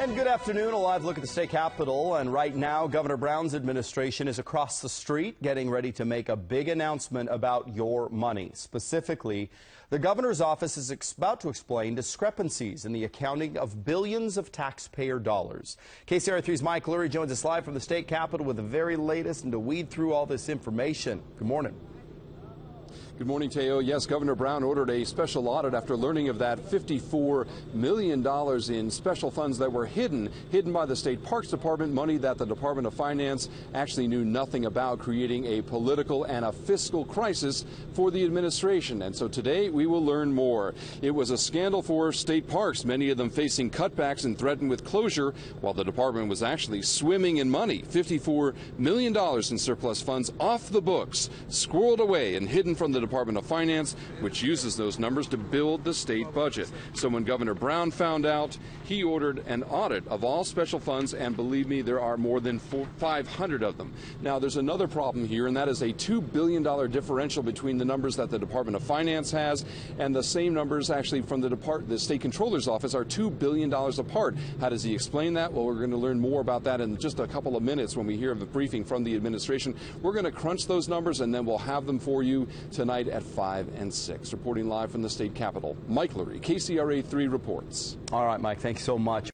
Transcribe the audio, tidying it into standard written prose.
And good afternoon. A live look at the state capitol. And right now, Governor Brown's administration is across the street getting ready to make a big announcement about your money. Specifically, the governor's office is about to explain discrepancies in the accounting of billions of taxpayer dollars. KCRA3's Mike Lurie joins us live from the state capitol with the very latest and to weed through all this information. Good morning. Good morning, Teo. Yes, Governor Brown ordered a special audit after learning of that $54 million in special funds that were hidden by the State Parks Department, money that the Department of Finance actually knew nothing about, creating a political and a fiscal crisis for the administration. And so today we will learn more. It was a scandal for state parks, many of them facing cutbacks and threatened with closure, while the department was actually swimming in money. $54 million in surplus funds off the books, squirreled away and hidden from the Department of Finance, which uses those numbers to build the state budget. So when Governor Brown found out, he ordered an audit of all special funds, and believe me, there are more than 500 of them. Now, there's another problem here, and that is a $2 billion differential between the numbers that the Department of Finance has and the same numbers actually from the State Controller's Office are $2 billion apart. How does he explain that? Well, we're going to learn more about that in just a couple of minutes when we hear the briefing from the administration. We're going to crunch those numbers, and then we'll have them for you tonight at 5 and 6. Reporting live from the state capitol, Mike Lurie, KCRA 3 reports. All right, Mike, thanks so much.